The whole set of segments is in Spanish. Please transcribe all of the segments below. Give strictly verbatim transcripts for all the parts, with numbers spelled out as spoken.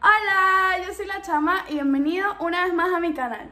Hola, yo soy la Chama y bienvenido una vez más a mi canal.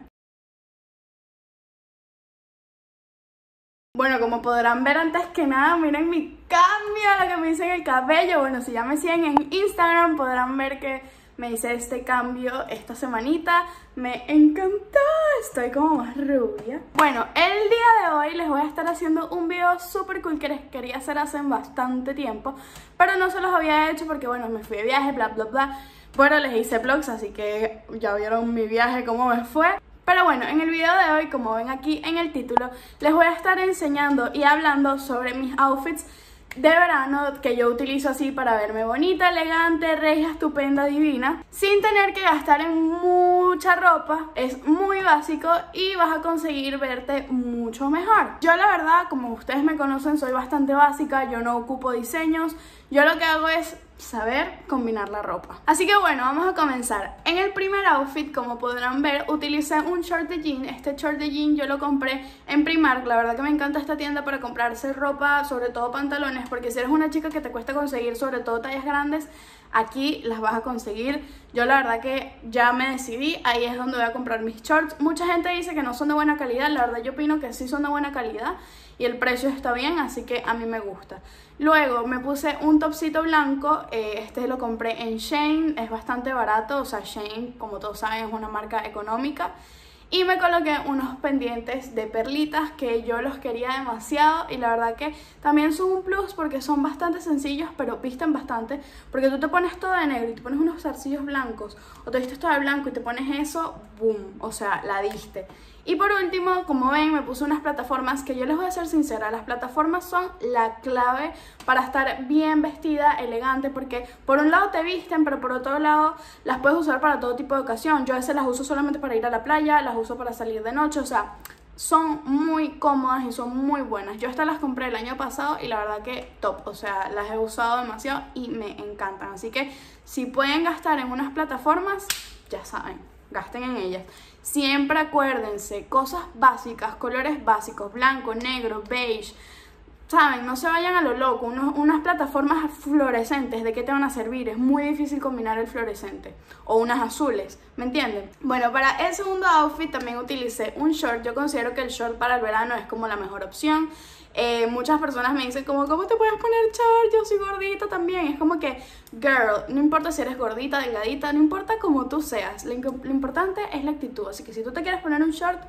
Bueno, como podrán ver antes que nada, miren mi cambio, lo que me hice en el cabello. Bueno, si ya me siguen en Instagram podrán ver que me hice este cambio esta semanita. Me encantó, estoy como más rubia. Bueno, el día de hoy les voy a estar haciendo un video súper cool que les quería hacer hace bastante tiempo, pero no se los había hecho porque bueno, me fui de viaje, bla bla bla. Bueno, les hice vlogs, así que ya vieron mi viaje, cómo me fue. Pero bueno, en el video de hoy, como ven aquí en el título, les voy a estar enseñando y hablando sobre mis outfits de verano que yo utilizo así para verme bonita, elegante, regia, estupenda, divina, sin tener que gastar en mucha ropa. Es muy básico y vas a conseguir verte mucho mejor. Yo la verdad, como ustedes me conocen, soy bastante básica, yo no ocupo diseños, yo lo que hago es saber combinar la ropa. Así que bueno, vamos a comenzar. En el primer outfit, como podrán ver, utilicé un short de jean. Este short de jean yo lo compré en Primark. La verdad que me encanta esta tienda para comprarse ropa, sobre todo pantalones, porque si eres una chica que te cuesta conseguir sobre todo tallas grandes, aquí las vas a conseguir. Yo la verdad que ya me decidí, ahí es donde voy a comprar mis shorts. Mucha gente dice que no son de buena calidad, la verdad yo opino que sí son de buena calidad y el precio está bien, así que a mí me gusta. Luego me puse un topcito blanco, eh, este lo compré en Shein, es bastante barato, o sea Shein, como todos saben, es una marca económica. Y me coloqué unos pendientes de perlitas que yo los quería demasiado y la verdad que también son un plus porque son bastante sencillos pero visten bastante, porque tú te pones todo de negro y te pones unos zarcillos blancos o te vistes todo de blanco y te pones eso, boom, o sea, la diste. Y por último, como ven, me puse unas plataformas que yo les voy a ser sincera, las plataformas son la clave para estar bien vestida, elegante, porque por un lado te visten, pero por otro lado las puedes usar para todo tipo de ocasión. Yo a veces las uso solamente para ir a la playa, las uso para salir de noche, o sea, son muy cómodas y son muy buenas. Yo estas las compré el año pasado y la verdad que top, o sea, las he usado demasiado y me encantan. Así que si pueden gastar en unas plataformas, ya saben, gasten en ellas. Siempre acuérdense, cosas básicas, colores básicos, blanco, negro, beige, saben, no se vayan a lo loco. Unos, unas plataformas fluorescentes, ¿de qué te van a servir? Es muy difícil combinar el fluorescente, o unas azules, ¿me entienden? Bueno, para el segundo outfit también utilicé un short. Yo considero que el short para el verano es como la mejor opción. Eh, muchas personas me dicen como, ¿cómo te puedes poner short? Yo soy gordita también. Es como que, girl, no importa si eres gordita, delgadita, no importa cómo tú seas, lo, lo importante es la actitud. Así que si tú te quieres poner un short,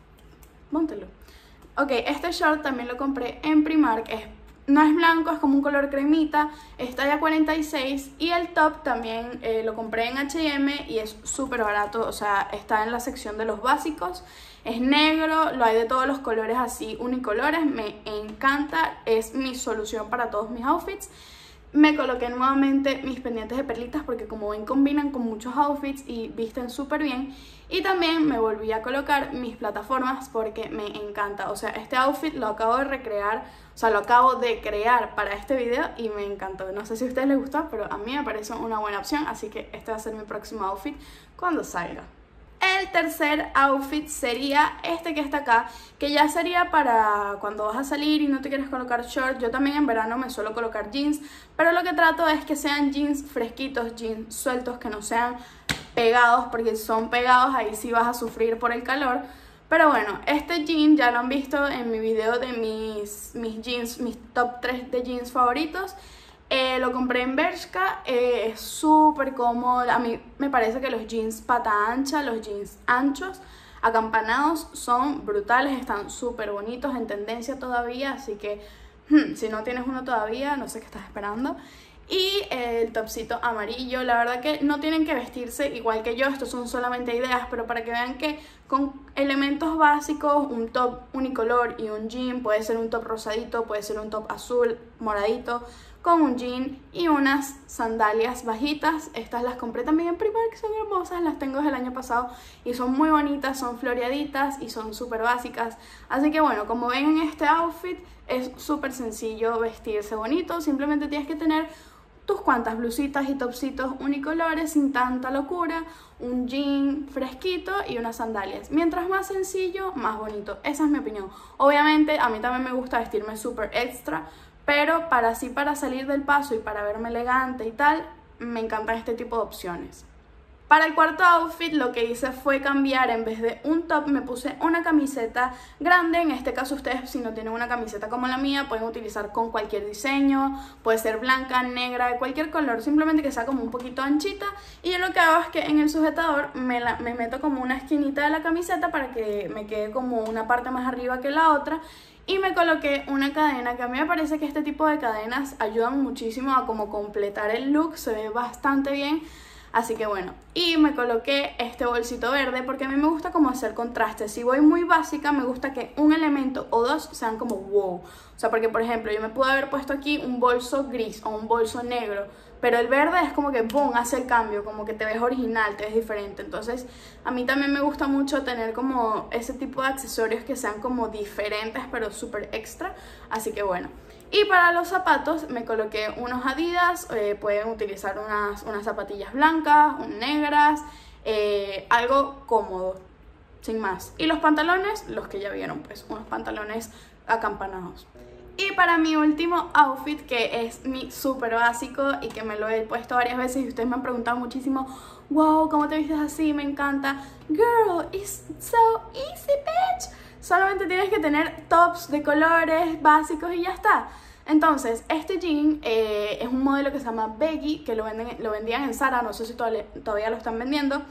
póntelo. Ok, este short también lo compré en Primark, es, no es blanco, es como un color cremita, es talla cuarenta y seis y el top también eh, lo compré en H y M y es súper barato, o sea, está en la sección de los básicos, es negro, lo hay de todos los colores así, unicolores, me encanta, es mi solución para todos mis outfits. Me coloqué nuevamente mis pendientes de perlitas porque como ven combinan con muchos outfits y visten súper bien. Y también me volví a colocar mis plataformas porque me encanta. O sea, este outfit lo acabo de recrear, o sea, lo acabo de crear para este video y me encantó. No sé si a ustedes les gustó, pero a mí me parece una buena opción, así que este va a ser mi próximo outfit cuando salga. El tercer outfit sería este que está acá, que ya sería para cuando vas a salir y no te quieres colocar short. Yo también en verano me suelo colocar jeans, pero lo que trato es que sean jeans fresquitos, jeans sueltos, que no sean pegados, porque si son pegados ahí sí vas a sufrir por el calor. Pero bueno, este jean ya lo han visto en mi video de mis, mis jeans, mis top tres de jeans favoritos. Eh, lo compré en Bershka, eh, es súper cómodo. A mí me parece que los jeans pata ancha, los jeans anchos, acampanados, son brutales, están súper bonitos, en tendencia todavía, así que hmm, si no tienes uno todavía, no sé qué estás esperando. Y eh, el topcito amarillo, la verdad que no tienen que vestirse igual que yo, estos son solamente ideas, pero para que vean que con elementos básicos, un top unicolor y un jean, puede ser un top rosadito, puede ser un top azul, moradito, con un jean y unas sandalias bajitas. Estas las compré también en Primark, son hermosas, las tengo desde el año pasado y son muy bonitas, son floreaditas y son súper básicas. Así que bueno, como ven en este outfit es súper sencillo vestirse bonito, simplemente tienes que tener tus cuantas blusitas y topsitos unicolores sin tanta locura, un jean fresquito y unas sandalias. Mientras más sencillo, más bonito. Esa es mi opinión. Obviamente a mí también me gusta vestirme súper extra, pero para así para salir del paso y para verme elegante y tal, me encantan este tipo de opciones. Para el cuarto outfit lo que hice fue cambiar, en vez de un top me puse una camiseta grande. En este caso ustedes, si no tienen una camiseta como la mía, pueden utilizar con cualquier diseño, puede ser blanca, negra, de cualquier color, simplemente que sea como un poquito anchita. Y yo lo que hago es que en el sujetador me, la, me meto como una esquinita de la camiseta para que me quede como una parte más arriba que la otra. Y me coloqué una cadena, que a mí me parece que este tipo de cadenas ayudan muchísimo a como completar el look, se ve bastante bien. Así que bueno, y me coloqué este bolsito verde porque a mí me gusta como hacer contrastes. Si voy muy básica, me gusta que un elemento o dos sean como wow. O sea, porque por ejemplo, yo me pude haber puesto aquí un bolso gris o un bolso negro, pero el verde es como que boom, hace el cambio, como que te ves original, te ves diferente. Entonces a mí también me gusta mucho tener como ese tipo de accesorios que sean como diferentes pero súper extra. Así que bueno. Y para los zapatos me coloqué unos Adidas, eh, pueden utilizar unas, unas zapatillas blancas, negras, eh, algo cómodo, sin más. Y los pantalones, los que ya vieron, pues unos pantalones acampanados. Y para mi último outfit, que es mi súper básico y que me lo he puesto varias veces y ustedes me han preguntado muchísimo, wow, ¿cómo te vistes así? Me encanta. Girl, it's so easy, bitch. Solamente tienes que tener tops de colores básicos y ya está. Entonces, este jean eh, es un modelo que se llama Baggy, que lo, venden, lo vendían en Zara, no sé si todavía, todavía lo están vendiendo.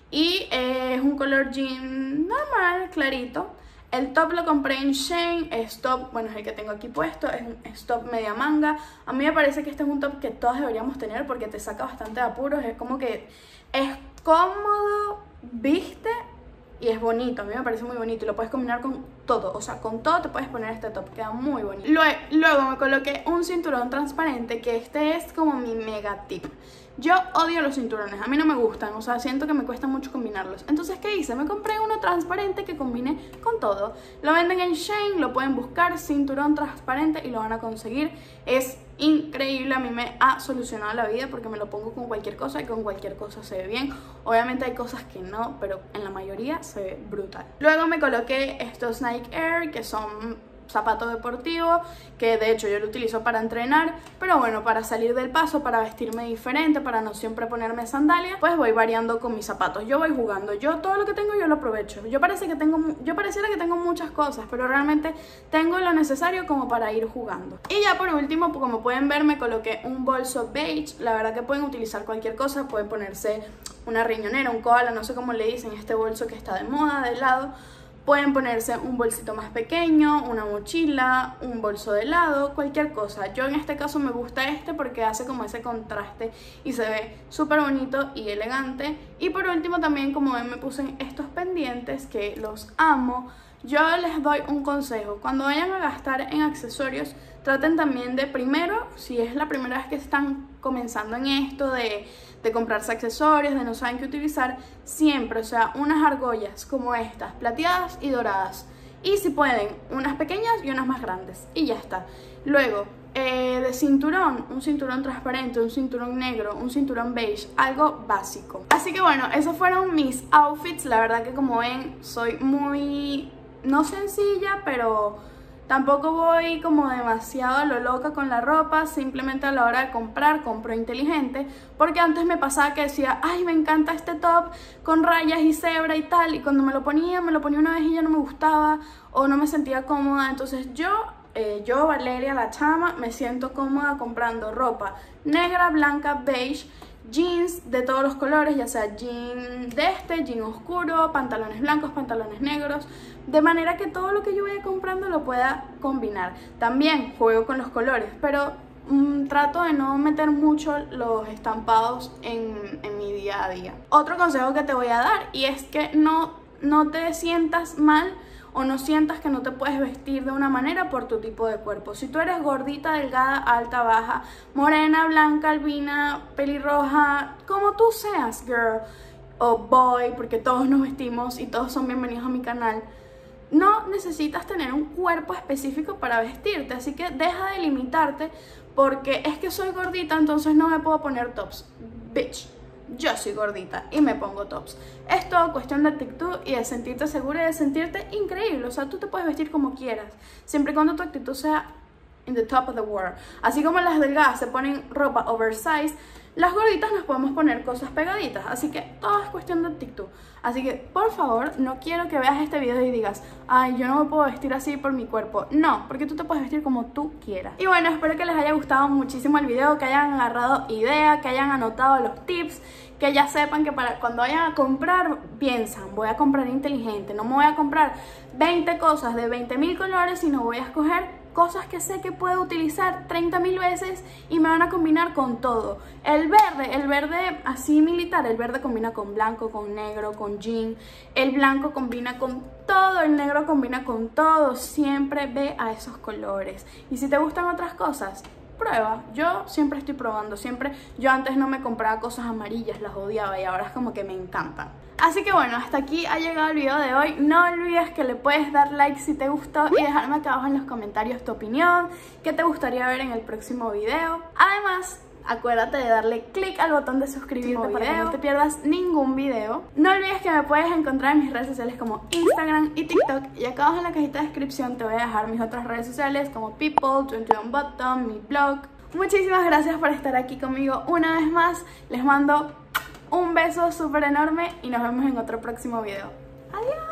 Y eh, es un color jean normal, clarito. El top lo compré en Shein, es top, bueno, es el que tengo aquí puesto, es un es top media manga. A mí me parece que este es un top que todos deberíamos tener porque te saca bastante de apuros. Es como que es cómodo, viste, y es bonito. A mí me parece muy bonito y lo puedes combinar con todo. O sea, con todo te puedes poner este top, queda muy bonito. Luego, luego me coloqué un cinturón transparente, que este es como mi mega tip. Yo odio los cinturones, a mí no me gustan, o sea, siento que me cuesta mucho combinarlos. Entonces, ¿qué hice? Me compré uno transparente que combine con todo. Lo venden en Shein, lo pueden buscar, cinturón transparente, y lo van a conseguir. Es increíble, a mí me ha solucionado la vida porque me lo pongo con cualquier cosa y con cualquier cosa se ve bien. Obviamente hay cosas que no, pero en la mayoría se ve brutal. Luego me coloqué estos Nike Air, que son zapato deportivo, que de hecho yo lo utilizo para entrenar, pero bueno, para salir del paso, para vestirme diferente, para no siempre ponerme sandalias, pues voy variando con mis zapatos. Yo voy jugando, yo todo lo que tengo yo lo aprovecho. Yo parece que tengo, yo pareciera que tengo muchas cosas, pero realmente tengo lo necesario como para ir jugando. Y ya por último, como pueden ver, me coloqué un bolso beige. La verdad que pueden utilizar cualquier cosa, pueden ponerse una riñonera, un koala, no sé cómo le dicen, este bolso que está de moda, de lado. Pueden ponerse un bolsito más pequeño, una mochila, un bolso de lado, cualquier cosa. Yo en este caso me gusta este porque hace como ese contraste y se ve súper bonito y elegante. Y por último también, como ven, me puse estos pendientes que los amo. Yo les doy un consejo: cuando vayan a gastar en accesorios, traten también de primero, si es la primera vez que están comenzando en esto de, de comprarse accesorios, de no saben qué utilizar, siempre, o sea, unas argollas como estas, plateadas y doradas. Y si pueden, unas pequeñas y unas más grandes. Y ya está. Luego, eh, de cinturón, un cinturón transparente, un cinturón negro, un cinturón beige, algo básico. Así que bueno, esos fueron mis outfits. La verdad que como ven, soy muy, no sencilla, pero tampoco voy como demasiado a lo loca con la ropa. Simplemente a la hora de comprar, compro inteligente. Porque antes me pasaba que decía, ay, me encanta este top con rayas y cebra y tal. Y cuando me lo ponía, me lo ponía una vez y ya no me gustaba o no me sentía cómoda. Entonces yo, eh, yo Valeria la chama, me siento cómoda comprando ropa negra, blanca, beige, jeans de todos los colores, ya sea jean de este, jean oscuro, pantalones blancos, pantalones negros, de manera que todo lo que yo vaya comprando lo pueda combinar. También juego con los colores, pero mmm, trato de no meter mucho los estampados en, en mi día a día. Otro consejo que te voy a dar, y es que no, no te sientas mal o no sientas que no te puedes vestir de una manera por tu tipo de cuerpo. Si tú eres gordita, delgada, alta, baja, morena, blanca, albina, pelirroja, como tú seas, girl o boy, porque todos nos vestimos y todos son bienvenidos a mi canal, no necesitas tener un cuerpo específico para vestirte. Así que deja de limitarte porque es que soy gordita, entonces no me puedo poner tops. Bitch, yo soy gordita y me pongo tops. Es todo cuestión de actitud y de sentirte segura y de sentirte increíble. O sea, tú te puedes vestir como quieras, siempre y cuando tu actitud sea in the top of the world. Así como las delgadas se ponen ropa oversize, las gorditas nos podemos poner cosas pegaditas. Así que todo es cuestión de actitud. Así que por favor, no quiero que veas este video y digas, ay, yo no me puedo vestir así por mi cuerpo. No, porque tú te puedes vestir como tú quieras. Y bueno, espero que les haya gustado muchísimo el video, que hayan agarrado idea, que hayan anotado los tips, que ya sepan que para cuando vayan a comprar, piensan, voy a comprar inteligente, no me voy a comprar veinte cosas de veinte mil colores, sino voy a escoger cosas que sé que puedo utilizar treinta mil veces y me van a combinar con todo. El verde, el verde así militar, el verde combina con blanco, con negro, con jean. El blanco combina con todo, el negro combina con todo. Siempre ve a esos colores. Y si te gustan otras cosas, prueba. Yo siempre estoy probando, siempre. Yo antes no me compraba cosas amarillas, las odiaba y ahora es como que me encantan. Así que bueno, hasta aquí ha llegado el video de hoy. No olvides que le puedes dar like si te gustó y dejarme acá abajo en los comentarios tu opinión, qué te gustaría ver en el próximo video. Además, acuérdate de darle click al botón de suscribirte para que no te pierdas ningún video. No olvides que me puedes encontrar en mis redes sociales como Instagram y TikTok. Y acá abajo en la cajita de descripción te voy a dejar mis otras redes sociales como People, veintiuno Button, mi blog. Muchísimas gracias por estar aquí conmigo una vez más. Les mando un beso súper enorme y nos vemos en otro próximo video. Adiós.